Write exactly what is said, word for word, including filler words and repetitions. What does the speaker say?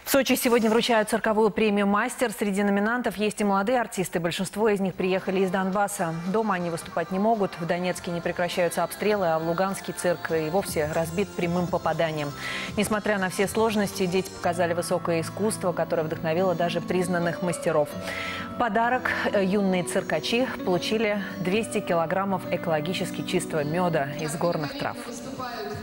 В Сочи сегодня вручают цирковую премию «Мастер». Среди номинантов есть и молодые артисты. Большинство из них приехали из Донбасса. Дома они выступать не могут. В Донецке не прекращаются обстрелы, а в Луганский цирк и вовсе разбит прямым попаданием. Несмотря на все сложности, дети показали высокое искусство, которое вдохновило даже признанных мастеров. Подарок юные циркачи получили двести килограммов экологически чистого меда из горных трав.